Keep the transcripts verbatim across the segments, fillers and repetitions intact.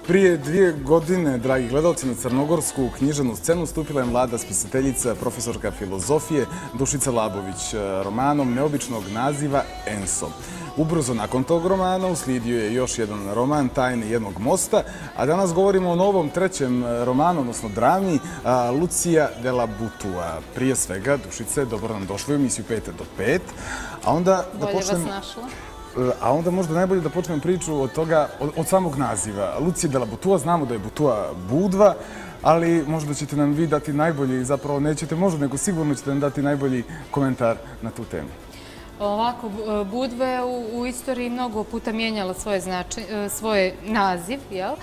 Prije dvije godine, dragi gledalci, na crnogorsku književnu scenu stupila je mlada spisateljica, profesorka filozofije Dušica Labović, romanom neobičnog naziva Enso. Ubrzo nakon tog romana uslijedio je još jedan roman, Tajne jednog mosta, a danas govorimo o novom trećem romanu, odnosno drami, Lucija della Butua. Prije svega, Dušice, dobro nam došli u emisiju pet do pet, a onda da počnemo... Bolje vas našla. A onda možda najbolje da počnemo priču od toga, od samog naziva. Lucija della Butua, znamo da je Butua Budva, ali možda ćete nam vi dati najbolji, zapravo nećete možda, nego sigurno ćete nam dati najbolji komentar na tu temu. Ovako, Budva je u istoriji mnogo puta mijenjala svoj naziv,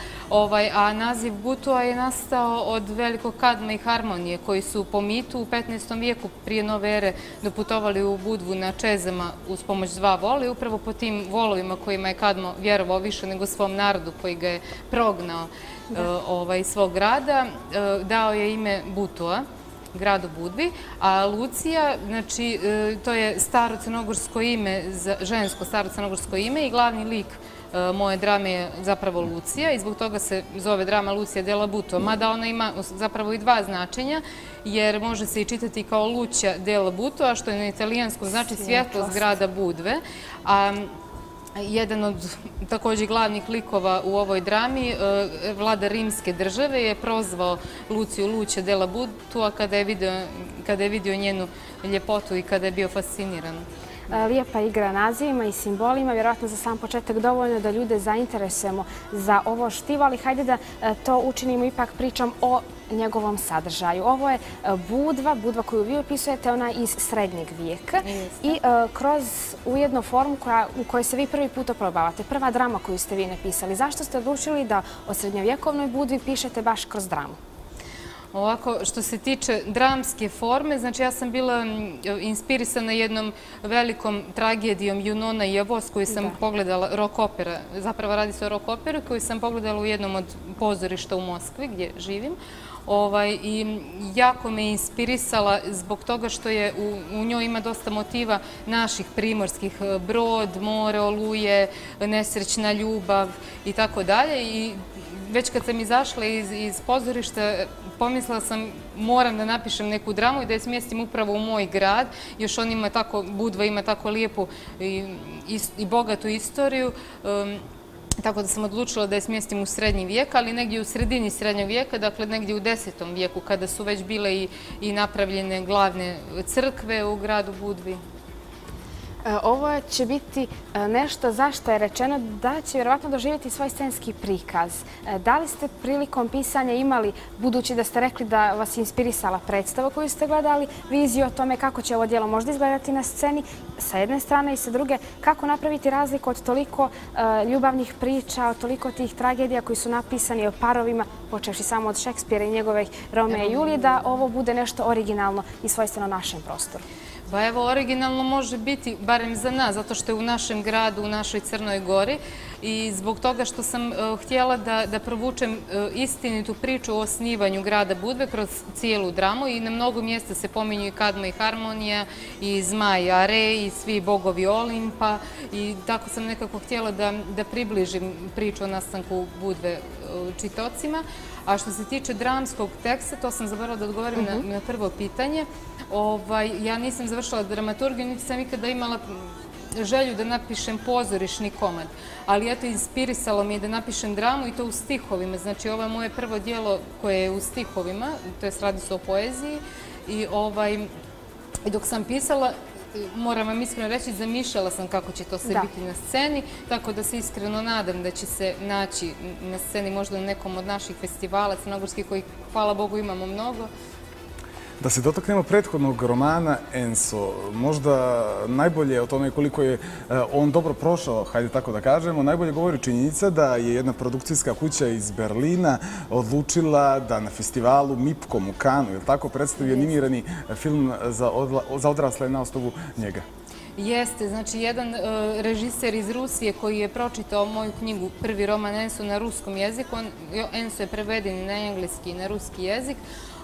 a naziv Butua je nastao od velikog Kadma i Harmonije, koji su po mitu u petnaestom vijeku prije nove ere doputovali u Budvu na čezama uz pomoć dva vola i upravo po tim volovima kojima je Kadmo vjerovao više nego svom narodu koji ga je prognao iz svog grada, dao je ime Butua, gradu Budvi, a Lucija, znači, to je staro crnogorsko ime, žensko staro crnogorsko ime i glavni lik moje drame je zapravo Lucija i zbog toga se zove drama Lucija della Butua, mada ona ima zapravo i dva značenja, jer može se i čitati kao Lucia della Butua, što je na italijanskom znači svjetlost grada Budve, a jedan od također glavnih likova u ovoj drami, vladar rimske države, je prozvao Luciju Lucia della Butua kada je vidio njenu ljepotu i kada je bio fasciniran. Lijepa igra nazivima i simbolima, vjerojatno za sam početak dovoljno da ljude zainteresujemo za ovo štivo, ali hajde da to učinimo ipak pričom o njegovom sadržaju. Ovo je Budva, Budva koju vi opisujete, ona je iz srednjeg vijeka i kroz ujedno formu u kojoj se vi prvi put oprobavate. Prva drama koju ste vi napisali. Zašto ste odlučili da o srednjovjekovnoj Budvi pišete baš kroz dramu? Ovako, što se tiče dramske forme, znači ja sam bila inspirisana jednom velikom tragedijom Junona i Avos koju sam pogledala, rock opera, zapravo radi se o rock operu koju sam pogledala u jednom od pozorišta u Moskvi gdje živim. I jako me inspirisala zbog toga što je u njoj ima dosta motiva naših primorskih, brod, more, oluje, nesrećna ljubav i tako dalje. I već kad sam izašla iz pozorišta, pomislila sam moram da napišem neku dramu i da je smjestim upravo u moj grad. Još on ima tako, Budva ima tako lijepu i bogatu istoriju. Tako da sam odlučila da je smjestim u srednji vijek, ali negdje u sredini srednjeg vijeka, dakle negdje u desetom vijeku, kada su već bile i napravljene glavne crkve u gradu Budvi. Ovo će biti nešto zašto je rečeno da će vjerovatno doživjeti svoj scenski prikaz. Da li ste prilikom pisanja imali, budući da ste rekli da vas inspirisala predstava koju ste gledali, viziju o tome kako će ovo djelo možda izgledati na sceni sa jedne strane i sa druge, kako napraviti razliku od toliko ljubavnih priča, od toliko tih tragedija koji su napisani o parovima, počevši samo od Šekspira i njegove Romea i Julije, da ovo bude nešto originalno i svojstveno našem prostoru? Pa evo, originalno može biti, barem za nas, zato što je u našem gradu, u našoj Crnoj Gori i zbog toga što sam htjela da provučem istinitu priču o osnivanju grada Budve kroz cijelu dramu i na mnogo mjesta se pominju i Kadmo i Harmonija i Zmaj Are i svi bogovi Olimpa i tako sam nekako htjela da približim priču o nastanku Budve čitocima. A što se tiče dramskog teksta, to sam zaboravila da odgovorim na prvo pitanje. Ja nisam završila dramaturgiju, niti sam ikada imala želju da napišem pozorišni komad. Ali eto, inspirisalo mi je da napišem dramu i to u stihovima. Znači, ovo je moje prvo dijelo koje je u stihovima, to je radi se o poeziji. I dok sam pisala, moram vam iskreno reći, zamišljala sam kako će to sve biti na sceni, tako da se iskreno nadam da će se naći na sceni možda na nekom od naših festivala crnogorskih, kojih, hvala Bogu, imamo mnogo. Da se dotaknemo prethodnog romana Enso, možda najbolje o tome koliko je on dobro prošao, hajde tako da kažemo, najbolje govori činjenica da je jedna produkcijska kuća iz Berlina odlučila da na festivalu Mipkom u Kanu, je li tako, predstavi animirani film za odrasle na osnovu njega. Jeste, znači jedan režiser iz Rusije koji je pročitao moju knjigu, prvi roman Enso na ruskom jeziku, Enso je preveden na engleski i na ruski jezik,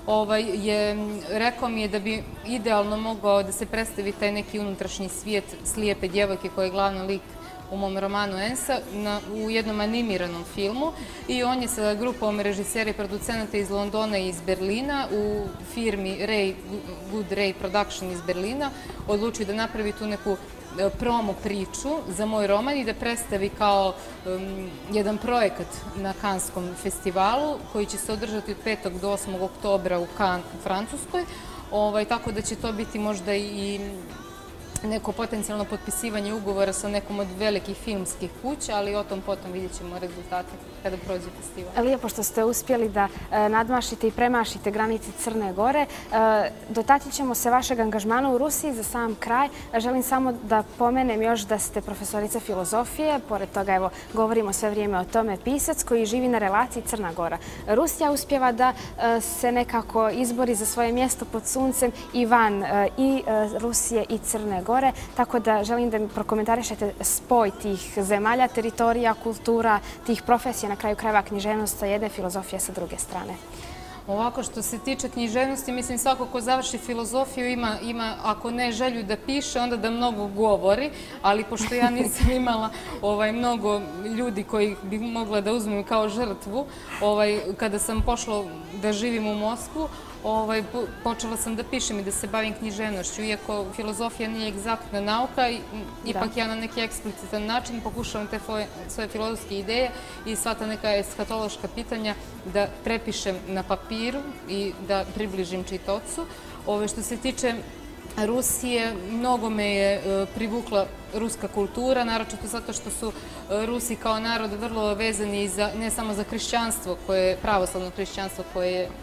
rekao mi je da bi idealno mogao da se predstavi taj neki unutrašnji svijet slijepe djevojke koja je glavni lik u mom romanu Ensa u jednom animiranom filmu i on je sa grupom režisera i producenata iz Londona i iz Berlina u firmi Good Ray Production iz Berlina odlučio da napravi tu neku promo priču za moj roman i da predstavi kao jedan projekat na Kanskom festivalu koji će se održati od petog do osmog oktobra u Cannes u Francuskoj. Tako da će to biti možda i neko potencijalno potpisivanje ugovora sa nekom od velikih filmskih kuća, ali o tom potom vidjet ćemo rezultate kada prođe festival. Lijepo što ste uspjeli da nadmašite i premašite granice Crne Gore. Dotaći ćemo se vašeg angažmana u Rusiji za sam kraj. Želim samo da pomenem još da ste profesorica filozofije. Pored toga, evo, govorimo sve vrijeme o tome, pisac koji živi na relaciji Crna Gora. Rusija uspjeva da se nekako izbori za svoje mjesto pod suncem i van i Rusije i Crne Gore. Tako da želim da mi prokomentarišete spoj tih zemalja, teritorija, kultura, tih profesija, na kraju krajeva književnost sa jedne, filozofije sa druge strane. Ovako, što se tiče književnosti, mislim svako ko završi filozofiju ima, ako ne želju da piše, onda da mnogo govori, ali pošto ja nisam imala mnogo ljudi koji bi mogla da uzmem kao žrtvu, kada sam pošla da živim u Moskvu, počela sam da pišem i da se bavim književnošću. Iako filozofija nije egzaktna nauka, ipak ja na neki eksplicitan način pokušavam te svoje filozofske ideje i sva ta neka eskatološka pitanja da prepišem na papiru i da približim čitaocu. Što se tiče Rusije, mnogo me je privukla ruska kultura, naročito zato što su Rusi kao narod vrlo vezani ne samo za hrišćanstvo, pravoslavno hrišćanstvo koje je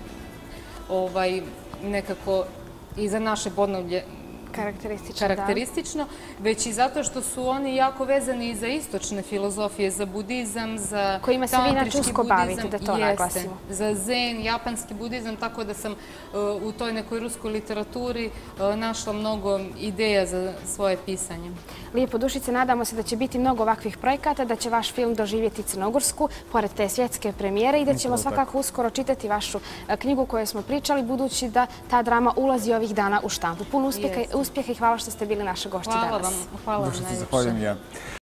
nekako i za naše podneblje karakteristično, već i zato što su oni jako vezani i za istočne filozofije, za budizam, za kojima se vi inače usko bavite, da to naglasimo. Za zen, japanski budizam, tako da sam u toj nekoj ruskoj literaturi našla mnogo ideja za svoje pisanje. Lijepo, Dušice, nadamo se da će biti mnogo ovakvih projekata, da će vaš film doživjeti Crnogorsku, pored te svjetske premijere i da ćemo svakako uskoro čitati vašu knjigu koju smo pričali, budući da ta drama ulazi ovih dana u štampu. Puno uspjeha i hvala što ste bili naša gošća danas. Hvala vam. Hvala vam najljepše.